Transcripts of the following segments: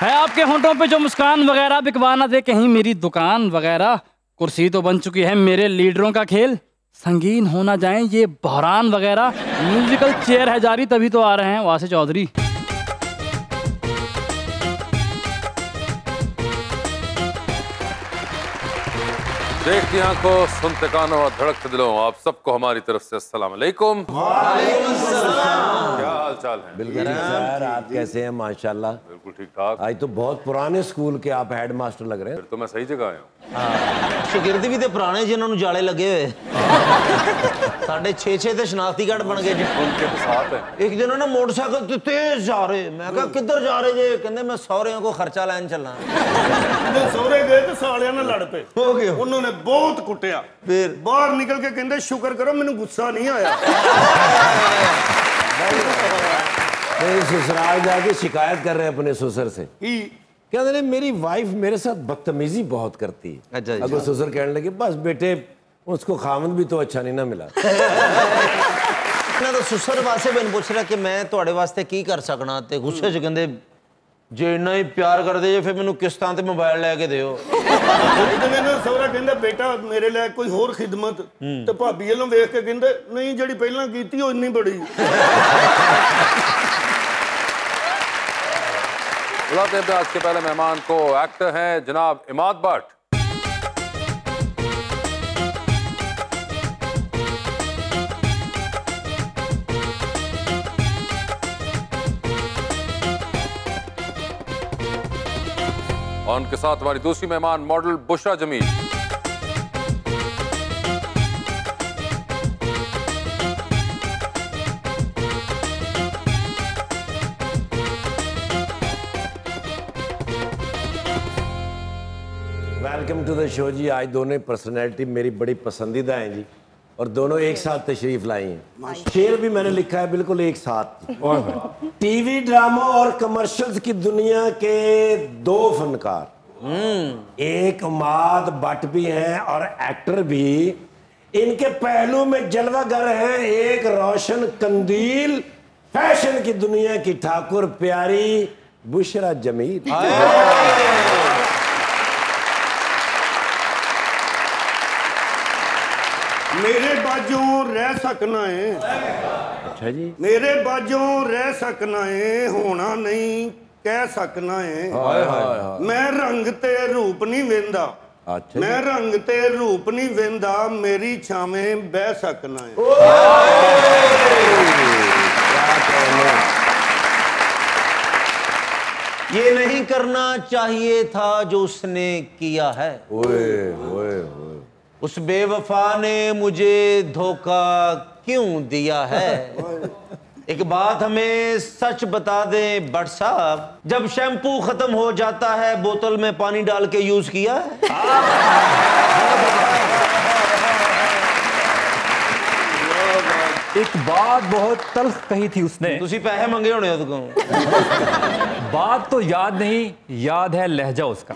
है आपके होंठों पे जो मुस्कान वगैरह, बिकवाना दे कहीं मेरी दुकान वगैरह। कुर्सी तो बन चुकी है मेरे लीडरों का खेल, संगीन होना जाए ये बहरान वगैरह। म्यूजिकल चेयर है जारी, तभी तो आ रहे हैं वासे चौधरी। देखती आंखों, सुनते कानों और धड़कते दिलों, आप सबको हमारी तरफ से अस्सलाम वालेकुम। क्या हाल चाल है? बिल्कुल ठीक सर, आप कैसे हैं? माशाल्लाह बिल्कुल ठीक ठाक। आज तो बहुत पुराने स्कूल के आप हेड मास्टर लग रहे हैं। फिर तो मैं सही जगह आया हूँ। शागिर्द भी तो पुराने जिन्होंने जाले लगे हुए साढ़े 6-6 ते शनाख्ती कार्ड बन गए जी। उनके तो साथ है। एक दिन ना मोटरसाइकिल ते तेज जा रहे, मैं कहा किधर जा रहे जे? कहते मैं सौरियों को खर्चा लैन चलना। सौरे गए तो सालियां नाल लड़ पे हो गया, उन्होंने बहुत कुटिया, फिर बाहर निकल के कहते शुक्र करो मैंने गुस्सा नहीं आया। मेरे ससुराल जाके शिकायत कर रहे हैं अपने ससुर से, ही कहते हैं मेरी वाइफ मेरे साथ बदतमीजी बहुत करती है। अच्छा जी। अगर ससुर कहने लगे बस बेटे उसको खामन भी तो अच्छा नहीं ना मिला। मैं तो ससुर वास्ते मैंने पूछ रहा कि मैं ਤੁਹਾਡੇ ਵਾਸਤੇ ਕੀ ਕਰ ਸਕਣਾ, ਤੇ ਗੁੱਸੇ 'ਚ ਕਹਿੰਦੇ ਜੇ ਇੰਨਾ ਹੀ ਪਿਆਰ ਕਰਦੇ ਜੇ ਫਿਰ ਮੈਨੂੰ ਕਿਸ਼ਤਾਂ ਤੇ ਮੋਬਾਈਲ ਲੈ ਕੇ ਦਿਓ। ਸਹੁਰਾ ਕਹਿੰਦਾ ਬੇਟਾ ਮੇਰੇ ਲਈ ਕੋਈ ਹੋਰ ਖਿਦਮਤ, ਤੇ ਭਾਬੀ ਵੱਲੋਂ ਵੇਖ ਕੇ ਕਹਿੰਦੇ ਨਹੀਂ ਜਿਹੜੀ ਪਹਿਲਾਂ ਕੀਤੀ ਉਹ ਇੰਨੀ ਬੜੀ। बुलाते हैं आज के पहले मेहमान को, एक्टर हैं जनाब इमाद भट्ट। और उनके साथ हमारी दूसरी मेहमान model Bushra Jameel. Welcome to the show ji. आज दोनों पर्सनैलिटी मेरी बड़ी पसंदीदा हैं जी, और दोनों एक साथ तशरीफ लाई हैं। शेर भी मैंने लिखा है बिल्कुल एक साथ। टीवी ड्रामा और कमर्शियल्स की दुनिया के दो फनकार, एक इमाद भट्ट भी हैं और एक्टर भी। इनके पहलू में जलवागर हैं एक रोशन कंदील, फैशन की दुनिया की ठाकुर प्यारी बुशरा जमील। मेरे बाजों रह सकना है, अच्छा जी, मेरे बाजों रह सकना है, होना नहीं कह सकना है। मैं रंग ते रूप नहीं वेंदा, अच्छा मैं रंग ते रूप नहीं वेंदा, मेरी छावें बह सकना है। ये नहीं करना चाहिए था जो उसने किया है, ओए ओए ओए। उस बेवफा ने मुझे धोखा क्यों दिया है। एक बात हमें सच बता दें भट्ट साहब, जब शैम्पू खत्म हो जाता है बोतल में पानी डाल के यूज किया है। एक बात बहुत तल्ख कही थी उसने। तुसी पैसे मंगे होने उसको। बात तो याद नहीं, याद है लहजा उसका।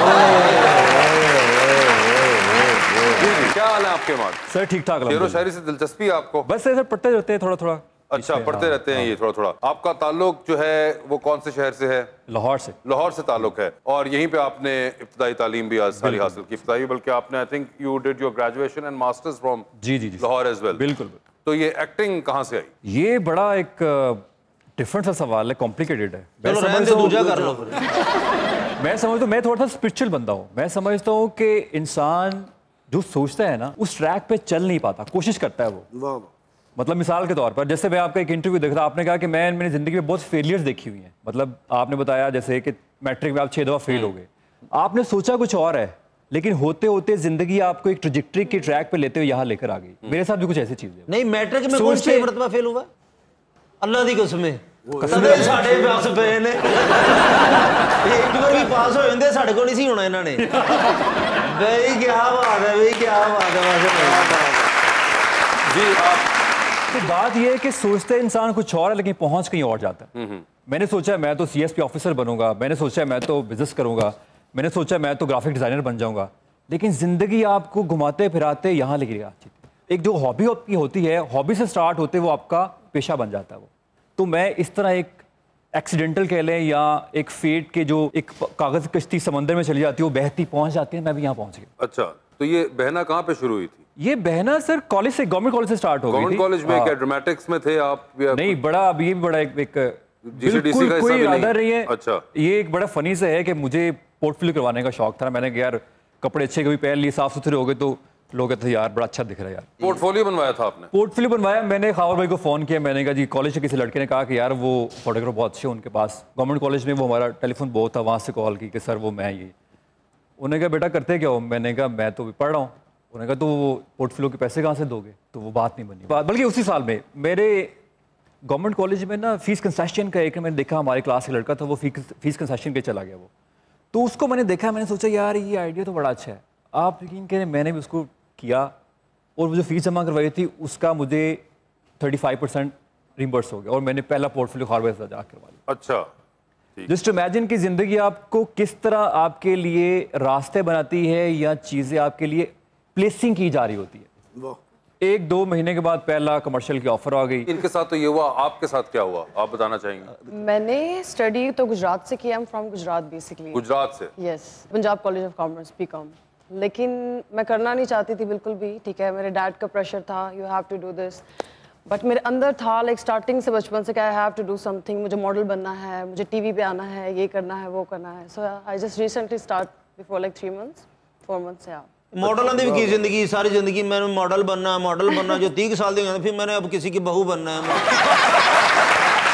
क्या हाल है आपके माद? सर ठीक ठाक। शेरो शायरी से दिलचस्पी है आपको? बस सर पढ़ते रहते हैं थोड़ा थोड़ा। अच्छा, पढ़ते रहते हैं ये थोड़ा थोड़ा। आपका ताल्लुक जो है वो कौन से शहर से है? लाहौर से। लाहौर से ताल्लुक है, और यहीं पे आपने इब्तदाई तालीम भी सारी हासिल की। इब्तदाई बल्कि आपने I think you did your graduation and masters from G Lahore as well. बिल्कुल। तो ये एक्टिंग कहाँ से आई? ये बड़ा एक डिफरेंट सा सवाल है, कॉम्प्लिकेटेड है। चलो रहने दो, दूजा कर लो। मैं समझता हूँ, मैं थोड़ा सा स्पिरिचुअल बंदा हूँ। मैं समझता हूँ कि इंसान जो सोचता है ना उस ट्रैक पे चल नहीं पाता, कोशिश करता है वो। मतलब मिसाल के तौर पर जैसे मैं आपका एक इंटरव्यू देख रहा, आपने कहा कि मैंने जिंदगी में बहुत फेलियर्स देखी हुई हैं। मतलब आपने बताया जैसे कि मैट्रिक में आप 6 दफा फेल हो गए, आपने सोचा कुछ और है, लेकिन होते होते जिंदगी आपको एक ट्रैजेक्टरी के ट्रैक पे लेते हुए यहाँ लेकर आ गई। मेरे साथ भी कुछ ऐसी चीज है। नहीं, मैट्रिक में कौन सी मरतबा फेल हुआ? अल्लाह दी कसम कदे साडे पास पे ने एक बार भी पास हो जांदे साडे कोल नहीं सी होना इन्हां ने। भाई क्या बात है, भाई क्या बात है जी। आप तो बात यह है कि सोचते इंसान कुछ और है लेकिन पहुंच कहीं और जाता है। मैंने सोचा मैं तो CSP ऑफिसर बनूंगा, मैंने सोचा मैं तो बिजनेस करूंगा, मैंने सोचा मैं तो ग्राफिक डिजाइनर बन जाऊंगा, लेकिन जिंदगी आपको घुमाते फिराते यहाँ लेके आती है। एक जो हॉबी आपकी होती है, हॉबी से स्टार्ट होते वो आपका पेशा बन जाता है वो। तो मैं इस तरह एक एक्सीडेंटल कह लें या एक फेट के जो एक कागज की कश्ती समंदर में चली जाती है, वो बहती पहुंच जाती है, मैं भी यहाँ पहुंच गया। अच्छा, तो ये बहना कहाँ पे शुरू हुई थी? ये बहना सर कॉलेज से, गवर्नमेंट कॉलेज से स्टार्ट हो गई थी। गवर्नमेंट कॉलेज में क्या ड्रामेटिक्स में थे आप? नहीं, बड़ा अब ये भी बड़ा एक GCDC का कोई इरादा नहीं है। अच्छा, ये एक बड़ा फनी सा है कि मुझे पोर्टफोलियो करवाने का शौक था। मैंने कहा यार कपड़े अच्छे कभी पहन लिए, साफ सुथरे हो गए, तो लोग कहते थे यार बड़ा अच्छा दिख रहा है यार। पोर्टफोलियो बनवाया था आपने? पोर्टफोलियो बनवाया मैंने। खावर भाई को फोन किया, मैंने कहा जी कॉलेज से किसी लड़के ने कहा कि यार वो फोटोग्राफर बहुत अच्छे उनके पास, गवर्नमेंट कॉलेज में वो हमारा टेलीफोन बहुत था, वहाँ से कॉल की कि सर वो मैं ये। उन्होंने कहा बेटा करते क्या हो? मैंने कहा मैं तो पढ़ रहा हूँ। उन्होंने कहा तो वो पोर्टफोलियो के पैसे कहाँ से दोगे? तो वो बात नहीं बनी। बल्कि उसी साल में मेरे गवर्नमेंट कॉलेज में ना फीस कंसेशन का एक मैंने देखा, हमारे क्लास का लड़का था वो फीस कंसेशन के चला गया वो, तो उसको मैंने देखा, मैंने सोचा यार ये आइडिया तो बड़ा अच्छा है। आप यकीन करें मैंने भी उसको किया और वो जो फीस जमा करवाई थी उसका मुझे 35% रिम्बर्स हो गया और मैंने पहला पोर्टफोलियो खारवे से जा करवा लिया। अच्छा, जस्ट इमेजिन कि जिंदगी आपको किस तरह आपके लिए रास्ते बनाती है या चीजें आपके लिए प्लेसिंग की जा रही होती है। 1-2 महीने के बाद पहला कमर्शियल की ऑफर आ गई। इनके साथ तो ये हुआ, आपके साथ क्या हुआ आप बताना चाहेंगे? मैंने स्टडी तो गुजरात से किया, I am from Gujarat basically. Gujarat से? Yes, Punjab college of commerce BCom. लेकिन मैं करना नहीं चाहती थी बिल्कुल भी, ठीक है, मेरे डैड का प्रेशर था, you have to do this, but मेरे अंदर था लाइक स्टार्टिंग से बचपन से, I have to do something, मुझे मॉडल बनना है, मुझे टीवी पे आना है, ये करना है, वो करना है। So I just recently start before like 3 months 4 months से। मॉडलों की भी जिंदगी, सारी जिंदगी मैंने मॉडल बनना जो 30 साल दी फिर मैंने अब किसी की बहू बनना है।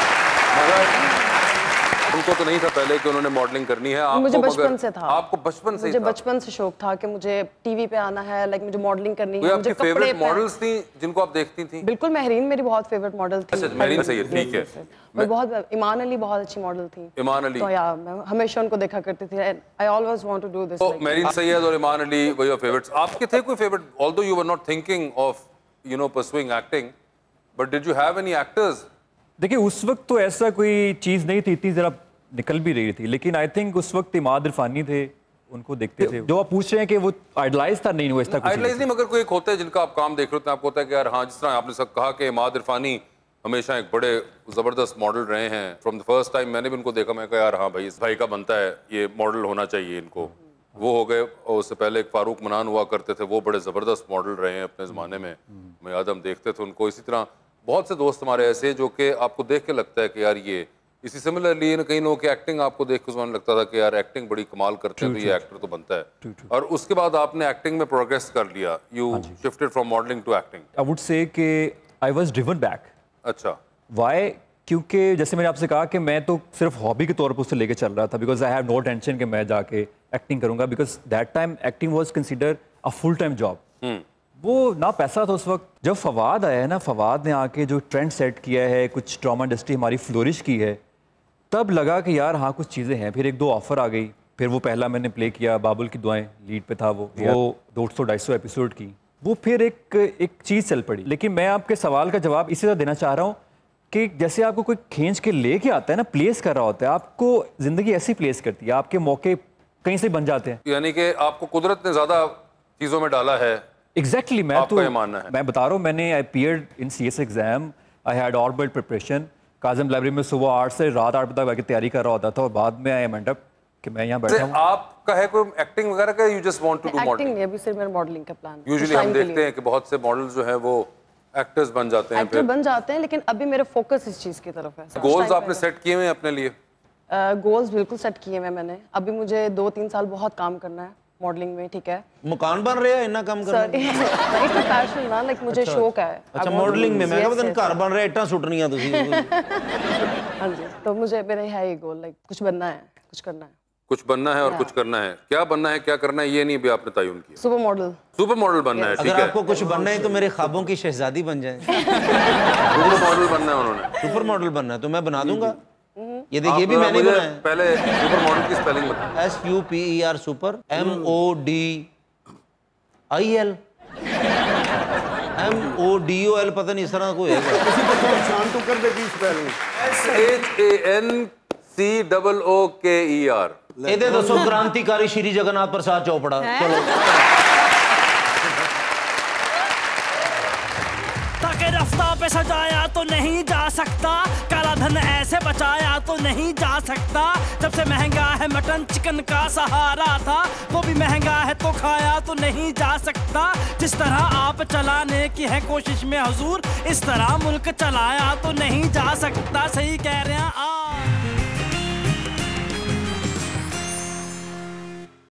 उनको तो नहीं था पहले कि उन्होंने मॉडलिंग करनी है? आपको मुझे बचपन से था। आपको बचपन से? मुझे बचपन से शौक था कि मुझे टीवी पे आना है, लाइक मुझे मॉडलिंग करनी है। मुझे कपड़े फेवरेट मॉडल्स थी जिनको आप देखती थी? बिल्कुल, महरीन मेरी बहुत फेवरेट मॉडल थी। अच्छा, महरीन सही है, ठीक है। मैं बहुत, ईमान अली बहुत अच्छी मॉडल थी। ईमान अली तो यार मैं हमेशा उनको देखा करती थी। I always want to do this. तो महरीन सैयद और ईमान अली वो योर फेवरेट्स। आपके थे कोई favourite, although you were not thinking of you know pursuing acting, but did you have any actors? देखिए उस वक्त तो ऐसा कोई चीज़ नहीं थी, इतनी ज़रा निकल भी रही थी, लेकिन आई थिंक उस वक्त इमाद इरफानी थे, उनको देखते थे। जो आप पूछ रहे हैं कि वो आइडलाइज था, नहीं वैसा कुछ आइडलाइज नहीं, मगर कोई एक होता है जिनका आप काम देख रहे होते हैं, आपको होता है कि यार हाँ, जिस तरह आपने सब कहा कि इमाद इरफानी हमेशा एक बड़े ज़बरदस्त मॉडल रहे हैं फ्रॉम द फर्स्ट टाइम। मैंने भी उनको देखा, मैं कहा यार हाँ भाई इस भाई का बनता है, ये मॉडल होना चाहिए इनको। वो हो गए, और उससे पहले एक फारूक मनान हुआ करते थे, वो बड़े ज़बरदस्त मॉडल रहे हैं अपने ज़माने में। मैं याद हम देखते थे उनको। इसी तरह बहुत से दोस्त हमारे ऐसे जो कि आपको देख के लगता है कि यार ये, इसी सिमिलरली कई लोगों की एक्टिंग आपको देख के उसमें लगता था कि यार एक्टिंग बड़ी कमाल करते हैं, तो ये एक्टर तो बनता है। और उसके बाद आपने एक्टिंग में प्रोग्रेस कर लिया, you shifted from modelling to acting. I would say कि आई वाज ड्रिवन बैक। अच्छा, व्हाई? क्योंकि जैसे मैंने आपसे कहा कि मैं तो सिर्फ हॉबी के तौर पर उससे लेके चल रहा था, because I have no tension कि मैं जाके एक्टिंग करूंगा, because that time acting was considered a full time job. वो ना पैसा था उस वक्त। जब फवाद आया है ना, फवाद ने आके जो ट्रेंड सेट किया है, कुछ ड्रामा इंडस्ट्री हमारी फ्लोरिश की है, तब लगा कि यार हाँ कुछ चीज़ें हैं। फिर 1-2 ऑफर आ गई, फिर वो पहला मैंने प्ले किया बाबुल की दुआएं, लीड पे था वो 200-250 एपिसोड की, वो फिर एक चीज़ चल पड़ी। लेकिन मैं आपके सवाल का जवाब इसी तरह देना चाह रहा हूँ कि जैसे आपको कोई खींच के लेके आता है ना, प्लेस कर रहा होता है, आपको ज़िंदगी ऐसी प्लेस करती है, आपके मौके कहीं से बन जाते हैं। यानी कि आपको कुदरत ने ज़्यादा चीज़ों में डाला है। एग्जैक्टली, मैं आपका तो ये मानना है? मैं बता रहा हूँ, मैंने I appeared in CS exam, I had already preparation, काज़म लाइब्रेरी में सुबह 8 से रात 8 बजे तक तैयारी कर रहा होता था, और बाद में आई एंड अप कि मैं यहाँ बैठा हूँ। आपका है कोई एक्टिंग वगैरह का, you just want to do modelling? Acting, अभी सिर्फ मेरा मॉडलिंग का प्लान है। यूजुअली हम देखते हैं कि बहुत से मॉडल्स जो हैं वो एक्टर्स बन जाते हैं, एक्टर बन जाते हैं, लेकिन अभी मेरा फोकस इस चीज़ की तरफ है। गोल्स आपने सेट किए हुए हैं अपने लिए? गोल्स बिल्कुल सेट किए हैं मैंने। अभी मुझे 2-3 साल बहुत काम करना है मॉडलिंग में, ठीक है। मकान बन रहे हैं, इतना काम कर रहे हैं। नहीं तो पैशन ना, लाइक मुझे शौक है। अच्छा, मॉडलिंग में मैं क्या पता घर बन रहे हैं, इट्टां सुटनियां तुसी। हां जी, तो मुझे मेरे है ये गोल, लाइक कुछ बनना है, कुछ करना है। कुछ बनना है और कुछ करना है। क्या बनना है, क्या करना है, ये नहीं भी आपने तयन किया? Super model. सुपर मॉडल बनना है, ठीक है। अगर आपको कुछ बनना है तो मेरे ख्वाबों की शहजादी बन जाए। सुपर मॉडल बनना है उन्होंने? सुपर मॉडल बनना है तो मैं बना दूंगा। ये देखिए, ये भी मैंने बनाया है। पहले सुपर मॉडल की स्पेलिंग बताओ। SUPER सुपर, MODIL MODOL, पता नहीं इस तरह कोई है। शान तो कर दे की स्पेलिंग। SANCOOKER। ਇਹਦੇ ਦੱਸੋ क्रांतिकारी श्री जगन्नाथ प्रसाद चोपड़ा। चलो ताकि रास्ता पे सजाया तो नहीं जा सकता, काला धन ऐसे बचाया तो नहीं जा सकता। सबसे महंगा है मटन चिकन का सहारा था, वो भी महंगा है तो खाया तो नहीं जा सकता। जिस तरह आप चलाने की है कोशिश में हुजूर, इस तरह मुल्क चलाया तो नहीं जा सकता। सही कह रहे हैं आप।